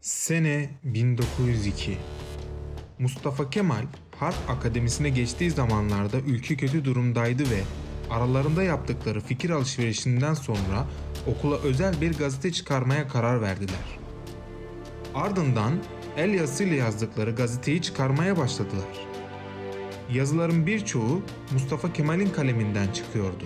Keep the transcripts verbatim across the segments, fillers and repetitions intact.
Sene bin dokuz yüz iki. Mustafa Kemal Harp Akademisi'ne geçtiği zamanlarda ülke kötü durumdaydı ve aralarında yaptıkları fikir alışverişinden sonra okula özel bir gazete çıkarmaya karar verdiler. Ardından el yazısıyla yazdıkları gazeteyi çıkarmaya başladılar. Yazıların birçoğu Mustafa Kemal'in kaleminden çıkıyordu.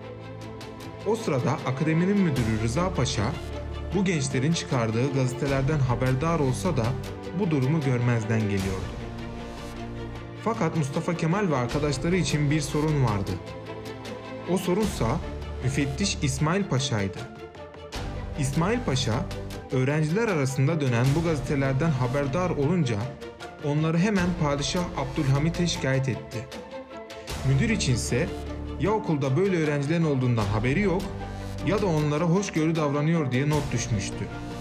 O sırada akademinin müdürü Rıza Paşa, bu gençlerin çıkardığı gazetelerden haberdar olsa da bu durumu görmezden geliyordu. Fakat Mustafa Kemal ve arkadaşları için bir sorun vardı. O sorunsa müfettiş İsmail Paşa'ydı. İsmail Paşa, öğrenciler arasında dönen bu gazetelerden haberdar olunca onları hemen Padişah Abdülhamit'e şikayet etti. Müdür içinse ya okulda böyle öğrencilerin olduğundan haberi yok ya da onlara hoşgörü davranıyor diye not düşmüştü.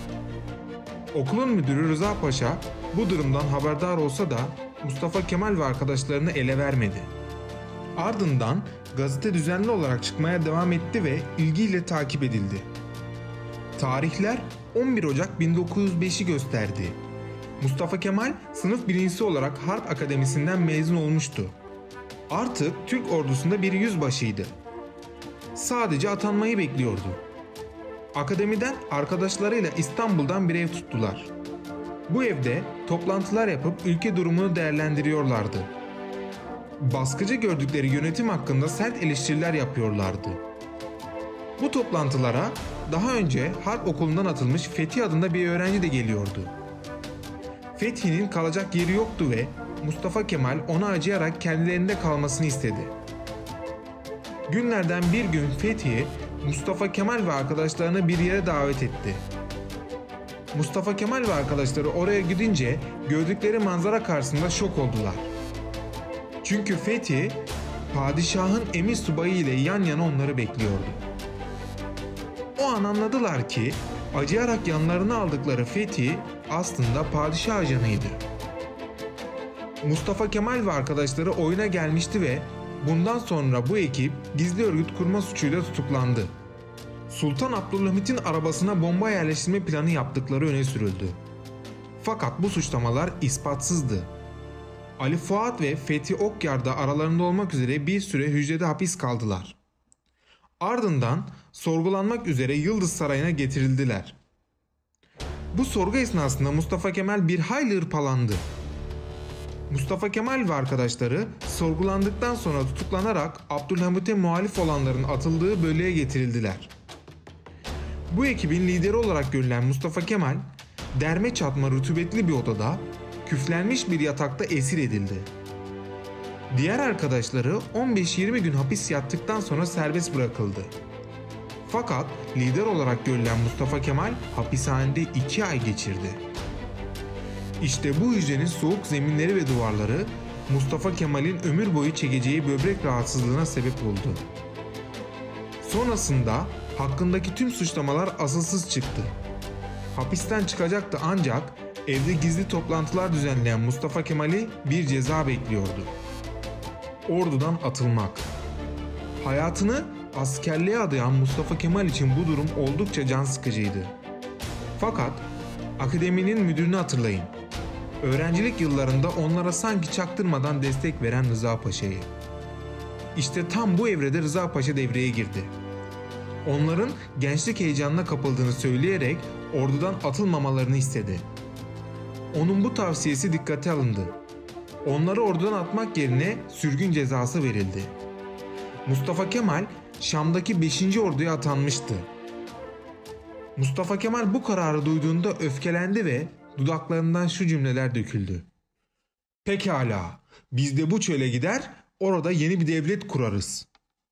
Okulun müdürü Rıza Paşa bu durumdan haberdar olsa da Mustafa Kemal ve arkadaşlarını ele vermedi. Ardından gazete düzenli olarak çıkmaya devam etti ve ilgiyle takip edildi. Tarihler on bir Ocak bin dokuz yüz beş'i gösterdi. Mustafa Kemal sınıf birincisi olarak Harp Akademisi'nden mezun olmuştu. Artık Türk ordusunda bir yüzbaşıydı. Sadece atanmayı bekliyordu. Akademiden arkadaşlarıyla İstanbul'dan bir ev tuttular. Bu evde toplantılar yapıp ülke durumunu değerlendiriyorlardı. Baskıcı gördükleri yönetim hakkında sert eleştiriler yapıyorlardı. Bu toplantılara daha önce Harp Okulu'ndan atılmış Fethi adında bir öğrenci de geliyordu. Fethi'nin kalacak yeri yoktu ve Mustafa Kemal ona acıyarak kendilerinde kalmasını istedi. Günlerden bir gün Fethi, Mustafa Kemal ve arkadaşlarını bir yere davet etti. Mustafa Kemal ve arkadaşları oraya gidince gördükleri manzara karşısında şok oldular. Çünkü Fethi, padişahın emir subayı ile yan yana onları bekliyordu. O an anladılar ki acıyarak yanlarına aldıkları Fethi aslında padişah ajanıydı. Mustafa Kemal ve arkadaşları oyuna gelmişti ve bundan sonra bu ekip gizli örgüt kurma suçuyla tutuklandı. Sultan Abdülhamit'in arabasına bomba yerleştirme planı yaptıkları öne sürüldü. Fakat bu suçlamalar ispatsızdı. Ali Fuat ve Fethi Okyar da aralarında olmak üzere bir süre hücrede hapis kaldılar. Ardından sorgulanmak üzere Yıldız Sarayı'na getirildiler. Bu sorgu esnasında Mustafa Kemal bir hayli hırpalandı. Mustafa Kemal ve arkadaşları sorgulandıktan sonra tutuklanarak Abdülhamit'e muhalif olanların atıldığı bölüğe getirildiler. Bu ekibin lideri olarak görülen Mustafa Kemal, derme çatma rutubetli bir odada, küflenmiş bir yatakta esir edildi. Diğer arkadaşları on beş yirmi gün hapis yattıktan sonra serbest bırakıldı. Fakat lider olarak görülen Mustafa Kemal hapishanede iki ay geçirdi. İşte bu hücrenin soğuk zeminleri ve duvarları Mustafa Kemal'in ömür boyu çekeceği böbrek rahatsızlığına sebep oldu. Sonrasında hakkındaki tüm suçlamalar asılsız çıktı. Hapisten çıkacaktı ancak evde gizli toplantılar düzenleyen Mustafa Kemal'i bir ceza bekliyordu. Ordudan atılmak. Hayatını askerliğe adayan Mustafa Kemal için bu durum oldukça can sıkıcıydı. Fakat akademinin müdürünü hatırlayın. Öğrencilik yıllarında onlara sanki çaktırmadan destek veren Rıza Paşa'yı. İşte tam bu evrede Rıza Paşa devreye girdi. Onların gençlik heyecanına kapıldığını söyleyerek ordudan atılmamalarını istedi. Onun bu tavsiyesi dikkate alındı. Onları ordudan atmak yerine sürgün cezası verildi. Mustafa Kemal Şam'daki beşinci orduya atanmıştı. Mustafa Kemal bu kararı duyduğunda öfkelendi ve dudaklarından şu cümleler döküldü. "Pekala, biz de bu çöle gider, orada yeni bir devlet kurarız."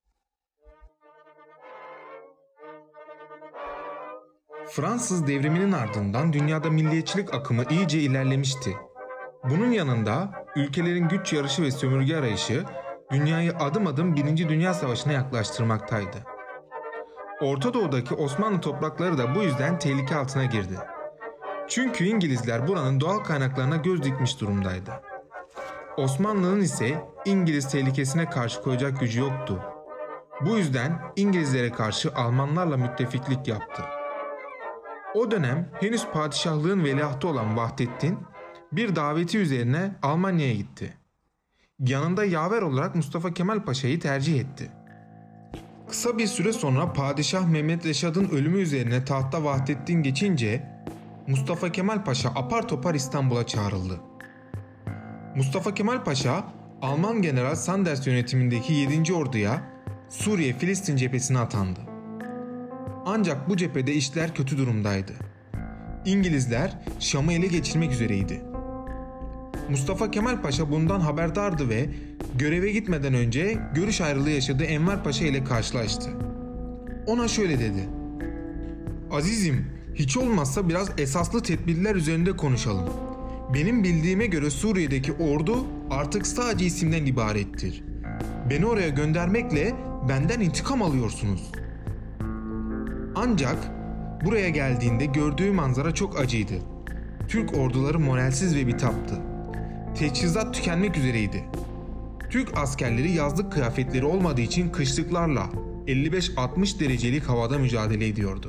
Fransız devriminin ardından dünyada milliyetçilik akımı iyice ilerlemişti. Bunun yanında ülkelerin güç yarışı ve sömürge arayışı dünyayı adım adım Birinci Dünya Savaşı'na yaklaştırmaktaydı. Orta Doğu'daki Osmanlı toprakları da bu yüzden tehlike altına girdi. Çünkü İngilizler buranın doğal kaynaklarına göz dikmiş durumdaydı. Osmanlı'nın ise İngiliz tehlikesine karşı koyacak gücü yoktu. Bu yüzden İngilizlere karşı Almanlarla müttefiklik yaptı. O dönem henüz padişahlığın veliahtı olan Vahdettin bir daveti üzerine Almanya'ya gitti. Yanında yaver olarak Mustafa Kemal Paşa'yı tercih etti. Kısa bir süre sonra Padişah Mehmet Reşad'ın ölümü üzerine tahta Vahdettin geçince Mustafa Kemal Paşa apar topar İstanbul'a çağrıldı. Mustafa Kemal Paşa, Alman General Sanders yönetimindeki yedinci Ordu'ya Suriye-Filistin cephesine atandı. Ancak bu cephede işler kötü durumdaydı. İngilizler Şam'ı ele geçirmek üzereydi. Mustafa Kemal Paşa bundan haberdardı ve göreve gitmeden önce görüş ayrılığı yaşadığı Enver Paşa ile karşılaştı. Ona şöyle dedi: "Azizim, hiç olmazsa biraz esaslı tedbirler üzerinde konuşalım. Benim bildiğime göre Suriye'deki ordu artık sadece isimden ibarettir. Beni oraya göndermekle benden intikam alıyorsunuz." Ancak buraya geldiğinde gördüğü manzara çok acıydı. Türk orduları moralsiz ve bitaptı. Teçhizat tükenmek üzereydi. Türk askerleri yazlık kıyafetleri olmadığı için kışlıklarla elli beş altmış derecelik havada mücadele ediyordu.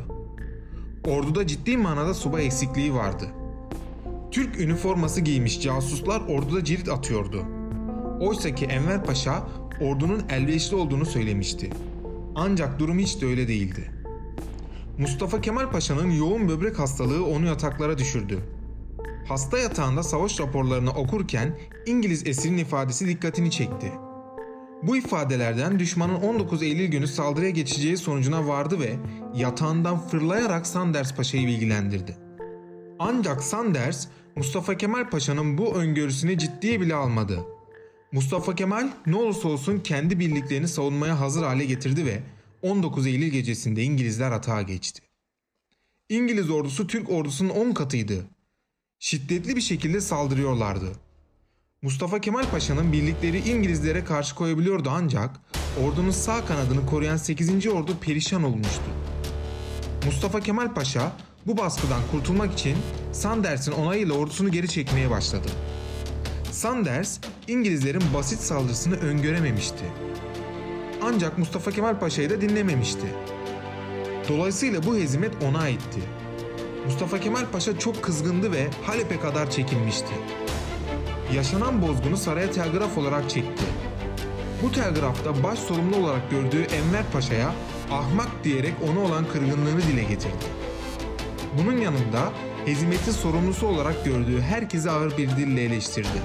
Orduda ciddi manada subay eksikliği vardı. Türk üniforması giymiş casuslar orduda cirit atıyordu. Oysaki Enver Paşa ordunun elverişli olduğunu söylemişti. Ancak durum hiç de öyle değildi. Mustafa Kemal Paşa'nın yoğun böbrek hastalığı onu yataklara düşürdü. Hasta yatağında savaş raporlarını okurken İngiliz esirin ifadesi dikkatini çekti. Bu ifadelerden düşmanın on dokuz Eylül günü saldırıya geçeceği sonucuna vardı ve yatağından fırlayarak Sanders Paşa'yı bilgilendirdi. Ancak Sanders, Mustafa Kemal Paşa'nın bu öngörüsünü ciddiye bile almadı. Mustafa Kemal ne olursa olsun kendi birliklerini savunmaya hazır hale getirdi ve on dokuz Eylül gecesinde İngilizler atağa geçti. İngiliz ordusu Türk ordusunun on katıydı. Şiddetli bir şekilde saldırıyorlardı. Mustafa Kemal Paşa'nın birlikleri İngilizlere karşı koyabiliyordu ancak ordunun sağ kanadını koruyan sekizinci Ordu perişan olmuştu. Mustafa Kemal Paşa bu baskıdan kurtulmak için Sanders'in onayıyla ordusunu geri çekmeye başladı. Sanders, İngilizlerin basit saldırısını öngörememişti. Ancak Mustafa Kemal Paşa'yı da dinlememişti. Dolayısıyla bu hezimet ona aitti. Mustafa Kemal Paşa çok kızgındı ve Halep'e kadar çekilmişti. Yaşanan bozgunu saraya telgraf olarak çekti. Bu telgrafta baş sorumlu olarak gördüğü Enver Paşa'ya ahmak diyerek ona olan kırgınlığını dile getirdi. Bunun yanında hezimetin sorumlusu olarak gördüğü herkesi ağır bir dille eleştirdi.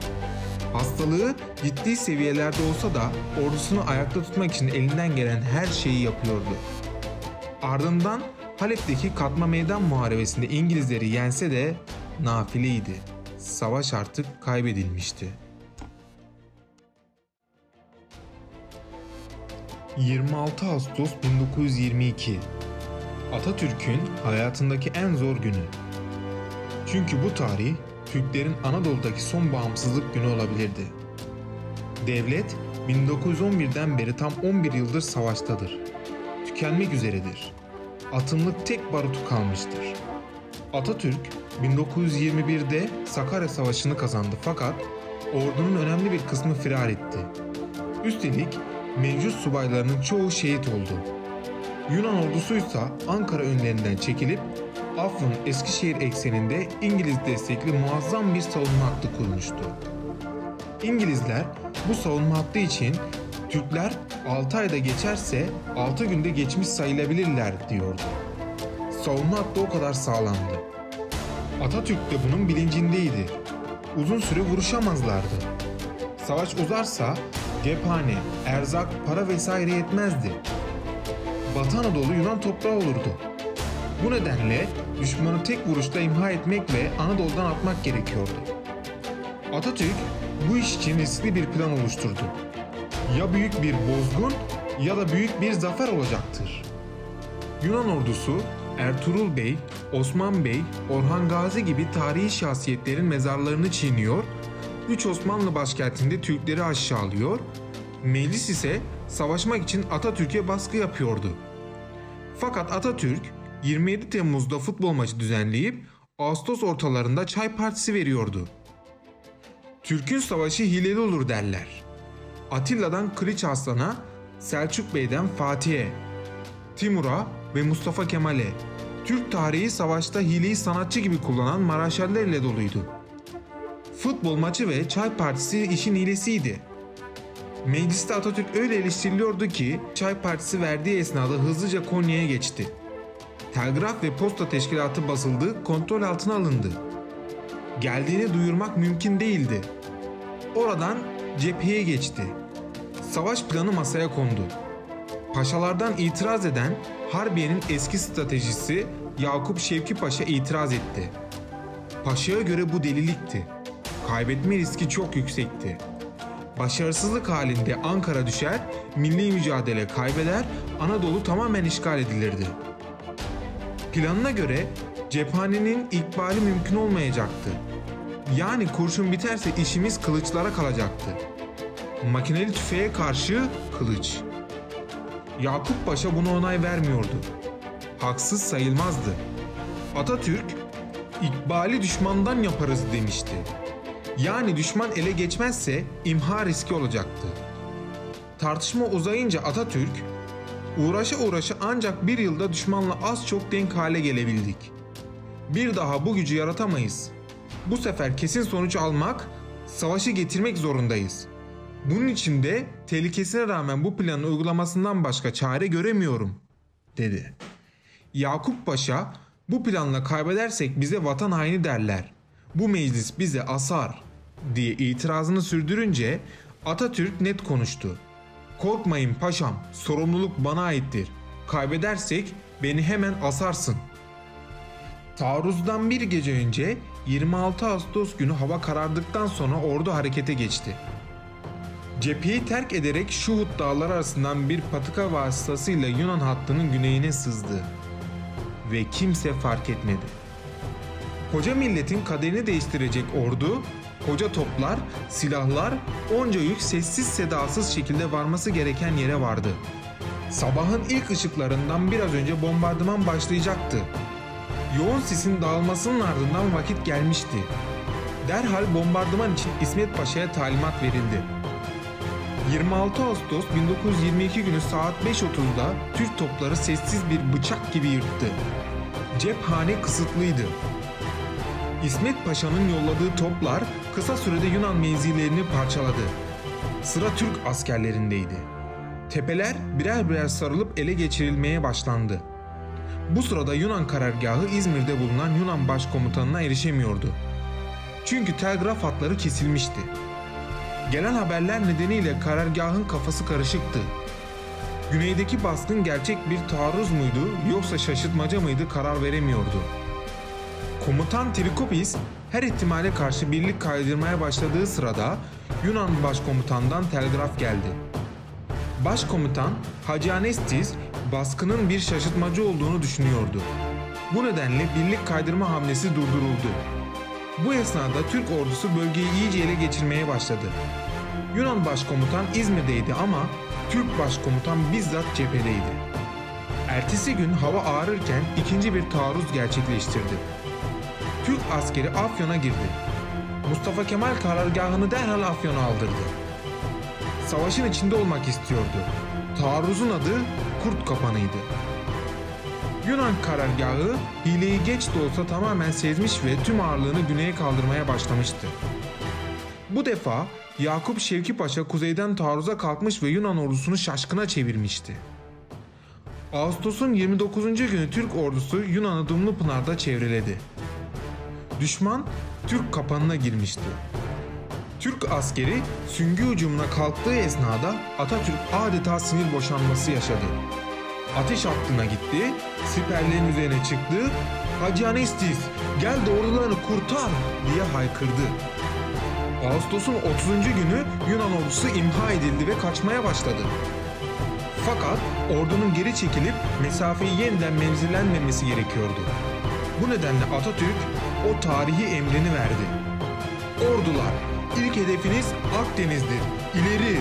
Hastalığı ciddi seviyelerde olsa da ordusunu ayakta tutmak için elinden gelen her şeyi yapıyordu. Ardından Halep'teki Katma Meydan Muharebesi'nde İngilizleri yense de nafileydi. Savaş artık kaybedilmişti. yirmi altı Ağustos bin dokuz yüz yirmi iki Atatürk'ün hayatındaki en zor günü. Çünkü bu tarih Türklerin Anadolu'daki son bağımsızlık günü olabilirdi. Devlet bin dokuz yüz on birden beri tam on bir yıldır savaştadır. Tükenmek üzeredir. Atımlık tek barutu kalmıştır. Atatürk bin dokuz yüz yirmi birde Sakarya Savaşı'nı kazandı fakat ordunun önemli bir kısmı firar etti. Üstelik mevcut subaylarının çoğu şehit oldu. Yunan ordusuysa Ankara önlerinden çekilip Afyon Eskişehir ekseninde İngiliz destekli muazzam bir savunma hattı kurmuştu. İngilizler bu savunma hattı için Türkler altı ayda geçerse altı günde geçmiş sayılabilirler diyordu. Savunma hattı o kadar sağlamdı. Atatürk de bunun bilincindeydi. Uzun süre vuruşamazlardı. Savaş uzarsa cephane, erzak, para vesaire yetmezdi. Batı Anadolu Yunan toprağı olurdu. Bu nedenle düşmanı tek vuruşta imha etmek ve Anadolu'dan atmak gerekiyordu. Atatürk bu iş için riskli bir plan oluşturdu. Ya büyük bir bozgun ya da büyük bir zafer olacaktır. Yunan ordusu Ertuğrul Bey, Osman Bey, Orhan Gazi gibi tarihi şahsiyetlerin mezarlarını çiğniyor, üç Osmanlı başkentinde Türkleri aşağılıyor, meclis ise savaşmak için Atatürk'e baskı yapıyordu. Fakat Atatürk yirmi yedi Temmuz'da futbol maçı düzenleyip Ağustos ortalarında çay partisi veriyordu. Türk'ün savaşı hileli olur derler. Atilla'dan Kılıç Arslan'a, Selçuk Bey'den Fatih'e, Timur'a ve Mustafa Kemal'e, Türk tarihi savaşta hileyi sanatçı gibi kullanan Maraşeliler ile doluydu. Futbol maçı ve çay partisi işin hilesiydi. Mecliste Atatürk öyle eleştiriliyordu ki çay partisi verdiği esnada hızlıca Konya'ya geçti. Telgraf ve posta teşkilatı basıldı, kontrol altına alındı. Geldiğini duyurmak mümkün değildi. Oradan cepheye geçti. Savaş planı masaya kondu. Paşalardan itiraz eden Harbiye'nin eski stratejisi Yakup Şevki Paşa itiraz etti. Paşa'ya göre bu delilikti. Kaybetme riski çok yüksekti. Başarısızlık halinde Ankara düşer, milli mücadele kaybeder, Anadolu tamamen işgal edilirdi. Planına göre cephanenin ikbali mümkün olmayacaktı. Yani kurşun biterse işimiz kılıçlara kalacaktı. Makineli tüfeğe karşı kılıç. Yakup Paşa buna onay vermiyordu. Haksız sayılmazdı. Atatürk, ikbali düşmandan yaparız demişti. Yani düşman ele geçmezse imha riski olacaktı. Tartışma uzayınca Atatürk, uğraşa uğraşa ancak bir yılda düşmanla az çok denk hale gelebildik. Bir daha bu gücü yaratamayız. Bu sefer kesin sonuç almak, savaşı getirmek zorundayız. Bunun için de tehlikesine rağmen bu planın uygulamasından başka çare göremiyorum, dedi. Yakup Paşa, bu planla kaybedersek bize vatan haini derler. Bu meclis bize asar, diye itirazını sürdürünce Atatürk net konuştu. Korkmayın paşam, sorumluluk bana aittir. Kaybedersek beni hemen asarsın. Taarruzdan bir gece önce yirmi altı Ağustos günü hava karardıktan sonra ordu harekete geçti. Cepheyi terk ederek Şuhut dağları arasından bir patika vasıtasıyla Yunan hattının güneyine sızdı. Ve kimse fark etmedi. Koca milletin kaderini değiştirecek ordu, koca toplar, silahlar, onca yük sessiz sedasız şekilde varması gereken yere vardı. Sabahın ilk ışıklarından biraz önce bombardıman başlayacaktı. Yoğun sisin dağılmasının ardından vakit gelmişti. Derhal bombardıman için İsmet Paşa'ya talimat verildi. yirmi altı Ağustos bin dokuz yüz yirmi iki günü saat beş otuzda Türk topları sessiz bir bıçak gibi yırttı. Cephane kısıtlıydı. İsmet Paşa'nın yolladığı toplar kısa sürede Yunan menzillerini parçaladı. Sıra Türk askerlerindeydi. Tepeler birer birer sarılıp ele geçirilmeye başlandı. Bu sırada Yunan karargahı İzmir'de bulunan Yunan başkomutanına erişemiyordu. Çünkü telgraf hatları kesilmişti. Gelen haberler nedeniyle karargahın kafası karışıktı. Güneydeki baskın gerçek bir taarruz muydu yoksa şaşırtmaca mıydı karar veremiyordu. Komutan Trikopis her ihtimale karşı birlik kaydırmaya başladığı sırada Yunan başkomutandan telgraf geldi. Başkomutan Hacı Anestis baskının bir şaşırtmacı olduğunu düşünüyordu. Bu nedenle birlik kaydırma hamlesi durduruldu. Bu esnada Türk ordusu bölgeyi iyice ele geçirmeye başladı. Yunan başkomutan İzmir'deydi ama Türk başkomutan bizzat cephedeydi. Ertesi gün hava ağarırken ikinci bir taarruz gerçekleştirdi. Türk askeri Afyon'a girdi. Mustafa Kemal karargahını derhal Afyon'a aldırdı. Savaşın içinde olmak istiyordu. Taarruzun adı Kurt Kapanı'ydı. Yunan karargahı hileyi geç de olsa tamamen sezmiş ve tüm ağırlığını güneye kaldırmaya başlamıştı. Bu defa Yakup Şevki Paşa kuzeyden taarruza kalkmış ve Yunan ordusunu şaşkına çevirmişti. Ağustos'un yirmi dokuzuncu günü Türk ordusu Yunan'ı Dumlupınar'da çevreledi. Düşman Türk kapanına girmişti. Türk askeri süngü hücumuna kalktığı esnada Atatürk adeta sinir boşanması yaşadı. Ateş hattına gitti, siperlerin üzerine çıktı, "Hacı Anestis, gel de ordularını kurtar!" diye haykırdı. Ağustos'un otuzuncu günü Yunan ordusu imha edildi ve kaçmaya başladı. Fakat ordunun geri çekilip mesafeyi yeniden menzillenmemesi gerekiyordu. Bu nedenle Atatürk o tarihi emrini verdi. "Ordular, ilk hedefiniz Akdeniz'dir, ileri!"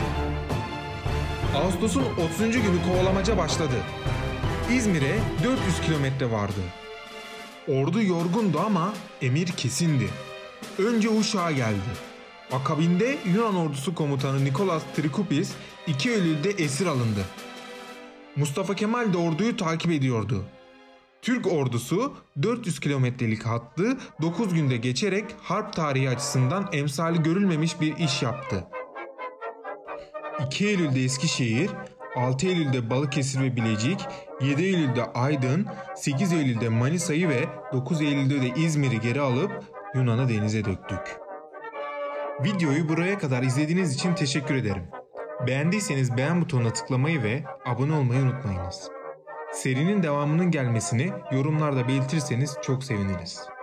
Ağustos'un otuzuncu günü kovalamaca başladı. İzmir'e dört yüz kilometre vardı. Ordu yorgundu ama emir kesindi. Önce Uşak'a geldi. Akabinde Yunan ordusu komutanı Nikolas Trikopis iki Eylül'de esir alındı. Mustafa Kemal de orduyu takip ediyordu. Türk ordusu dört yüz kilometrelik hattı dokuz günde geçerek harp tarihi açısından emsali görülmemiş bir iş yaptı. iki Eylül'de Eskişehir, altı Eylül'de Balıkesir ve Bilecik, yedi Eylül'de Aydın, sekiz Eylül'de Manisa'yı ve dokuz Eylül'de de İzmir'i geri alıp Yunan'ı denize döktük. Videoyu buraya kadar izlediğiniz için teşekkür ederim. Beğendiyseniz beğen butonuna tıklamayı ve abone olmayı unutmayınız. Serinin devamının gelmesini yorumlarda belirtirseniz çok seviniriz.